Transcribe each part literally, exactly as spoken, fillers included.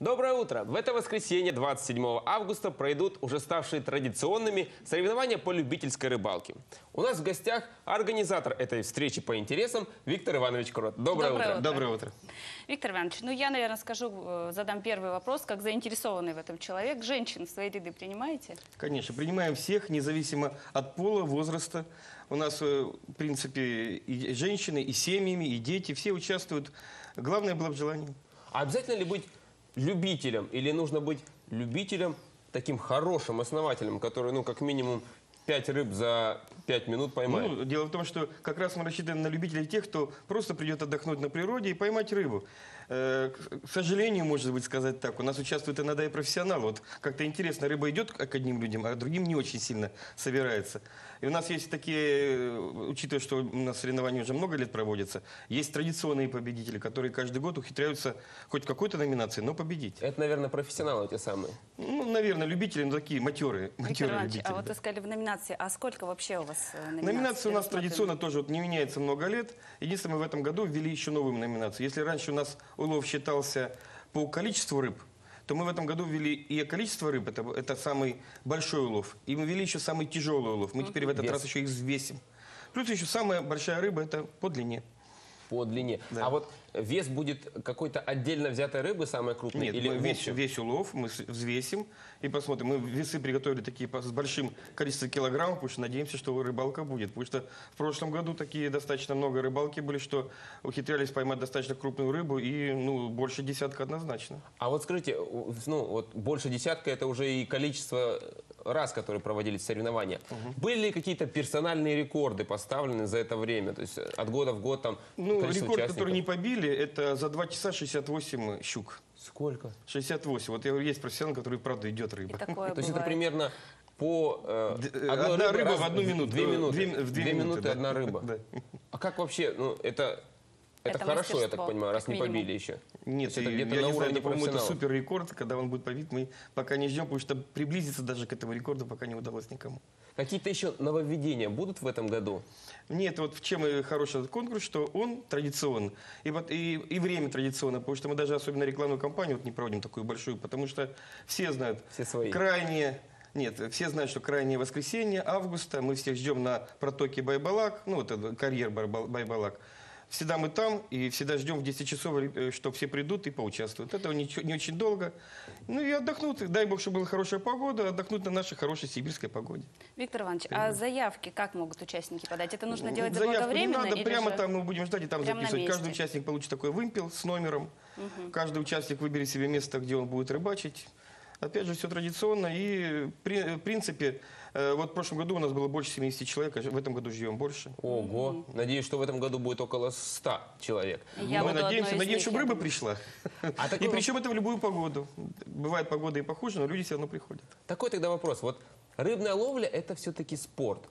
Доброе утро! В это воскресенье, двадцать седьмого августа, пройдут уже ставшие традиционными соревнования по любительской рыбалке. У нас в гостях организатор этой встречи по интересам Виктор Иванович Крот. Доброе, Доброе утро. утро. Доброе утро. Виктор Иванович, ну я, наверное, скажу, задам первый вопрос. Как заинтересованный в этом человек, женщин в свои ряды принимаете? Конечно, принимаем всех, независимо от пола, возраста. У нас, в принципе, и женщины, и семьями, и дети, все участвуют. Главное было в желании. А обязательно ли быть любителем или нужно быть любителем, таким хорошим основателем, который, ну, как минимум, пять рыб за пять минут поймает? Ну, дело в том, что как раз мы рассчитываем на любителей тех, кто просто придет отдохнуть на природе и поймать рыбу. Э, к сожалению, можно быть сказать так, у нас участвуют иногда и профессионалы. Вот как-то интересно, рыба идет к одним людям, а к другим не очень сильно собирается. И у нас есть такие, учитывая, что у нас соревнования уже много лет проводятся, есть традиционные победители, которые каждый год ухитряются хоть в какой-то номинации, но победить. Это, наверное, профессионалы те самые. Ну, наверное, любители, но такие матерые, Виктор матерые Иванович, любители. а вот да. вы сказали в номинации, а сколько вообще у вас э, номинаций? Номинация у нас рассмотрены? традиционно тоже вот не меняется много лет. Единственное, мы в этом году ввели еще новую номинацию. Если раньше у нас улов считался по количеству рыб, то мы в этом году ввели и количество рыб, это, это самый большой улов, и мы ввели еще самый тяжелый улов. Мы теперь в этот Вес. раз еще их взвесим. Плюс еще самая большая рыба – это по длине. По длине. Да. А вот вес будет какой-то отдельно взятой рыбы, самой крупной? Нет, или мы в весь, общем? весь улов мы с- взвесим и посмотрим. Мы весы приготовили такие по- с большим количеством килограммов, потому что надеемся, что рыбалка будет. Потому что в прошлом году такие достаточно много рыбалки были, что ухитрялись поймать достаточно крупную рыбу и ну, больше десятка однозначно. А вот скажите, у- ну вот больше десятка это уже и количество раз, которые проводились соревнования. Были ли какие-то персональные рекорды поставлены за это время? То есть от года в год там Ну, количество рекорд, участников? который не побили, это за два часа шестьдесят восемь щук. Сколько? шестьдесят восемь. Вот я говорю, есть профессионал, который, правда, идет И рыба. такое То есть это бывает. примерно по э, Д- э, одной одна рыбе рыба раз в одну минуту. Две минуты. Две- в две Две минуты, минуты да. одна рыба. Да. А как вообще, ну это, это, Это хорошо, я так мастерство, понимаю, раз как не минимум. побили еще. Нет, То есть это и где-то я на не знаю, уровне это, по-моему, это профессионалов. супер рекорд, когда он будет побит, мы пока не ждем, потому что приблизиться даже к этому рекорду пока не удалось никому. Какие-то еще нововведения будут в этом году? Нет, вот в чем и хороший этот конкурс, что он традиционный. И, вот, и, и время традиционное, потому что мы даже особенно рекламную кампанию вот не проводим такую большую, потому что все знают, Все свои. крайнее... Нет, все знают, что крайнее воскресенье, августа, мы всех ждем на протоке Байбалак, ну вот это карьер Байбал- Байбалак. Всегда мы там и всегда ждем в десять часов, э, что все придут и поучаствуют. Это не, не очень долго. Ну и отдохнут. Дай бог, чтобы была хорошая погода, отдохнуть на нашей хорошей сибирской погоде. Виктор Иванович, а заявки как могут участники подать? Это нужно делать Заявку не заблаговременно? надо, или прямо же- там мы будем ждать и там прямо на записывать. Каждый месте? участник получит такой вымпел с номером. Каждый участник выберет себе место, где он будет рыбачить. Опять же, все традиционно. И при- в принципе, э, вот в прошлом году у нас было больше семидесяти человек, а в этом году живем больше. Ого. Надеюсь, что в этом году будет около ста человек. Я мы буду надеемся, одной из надеемся, них, чтобы я рыба думаю. пришла. А такой И воп- причем это в любую погоду. Бывает погода и похуже, но люди все равно приходят. Такой тогда вопрос. Вот рыбная ловля это все-таки спорт.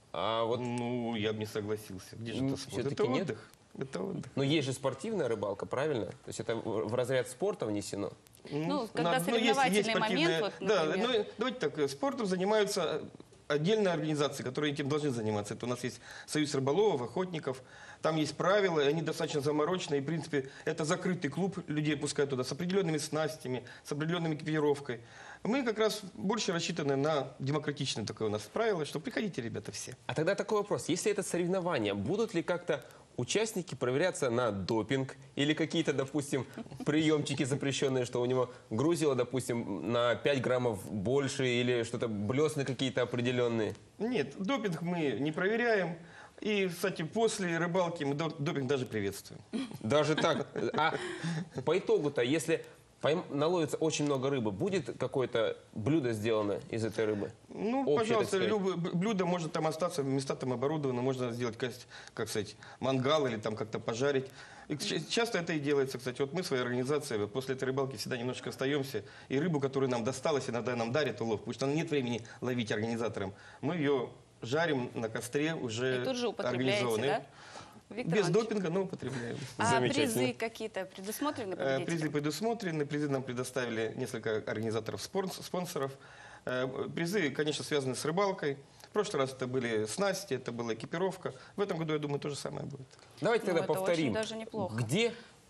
А вот, Ну, я бы не согласился. Где же М, это спорт? всё-таки Это нет? отдых. Это отдых. но есть же спортивная рыбалка, правильно? То есть это в в разряд спорта внесено. Ну, У когда нас, ну, есть- соревновательный есть спортивные- момент, вот, да, например. ну, давайте так, э, спортом занимаются отдельные организации, которые этим должны заниматься. Это у нас есть Союз рыболовов, охотников, там есть правила, и они достаточно замороченные. И, в принципе, это закрытый клуб, людей пускают туда с определенными снастями, с определенной экипировкой. Мы как раз больше рассчитаны на демократичное такое у нас правило, что приходите, ребята, все. А тогда такой вопрос. Если это соревнования, будут ли как-то участники проверяться на допинг или какие-то, допустим, приемчики запрещенные, что у него грузило, допустим, на пять граммов больше или что-то, блесны какие-то определенные? Нет, допинг мы не проверяем. И, кстати, после рыбалки мы доп- допинг даже приветствуем. Даже так? А по итогу-то, если пойм- наловится очень много рыбы, будет какое-то блюдо сделано из этой рыбы? Ну, Общее, пожалуйста, так сказать. любое б- блюдо может там остаться, места там оборудованы, можно сделать, как, как сказать, мангал или там как-то пожарить. И ч- часто это и делается, кстати. Вот мы, своей организацией, вот после этой рыбалки всегда немножечко остаемся. И рыбу, которую нам досталась, иногда нам дарят улов, потому что нет времени ловить организаторам. Мы ее жарим на костре уже И тут же употребляете, организованной. да? Виктор Без Иванович, допинга, но употребляем. а Замечательно. призы какие-то предусмотрены Э, победителям? Призы предусмотрены, призы нам предоставили несколько организаторов, спонс- спонсоров. Э, Призы, конечно, связаны с рыбалкой. В прошлый раз это были снасти, это была экипировка. В этом году, я думаю, то же самое будет. Давайте Ну, тогда это очень повторим. даже неплохо. Где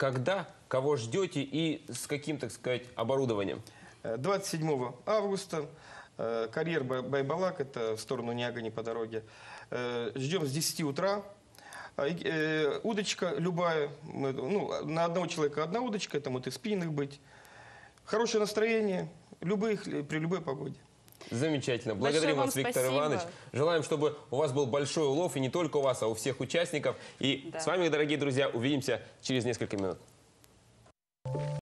когда, кого ждете и с каким, так сказать, оборудованием? Э, двадцать седьмого августа, э, карьер Бай- Байбалак, это в сторону Нягани по дороге. Э, Ждем с десяти утра. А, и, э, Удочка любая, мы, ну, на одного человека одна удочка, это может и спиннинг быть. Хорошее настроение, любых, при любой погоде. Замечательно. Большое Благодарим вам вас, Виктор спасибо. Иванович. Желаем, чтобы у вас был большой улов, и не только у вас, а у всех участников. И Да. с вами, дорогие друзья, увидимся через несколько минут.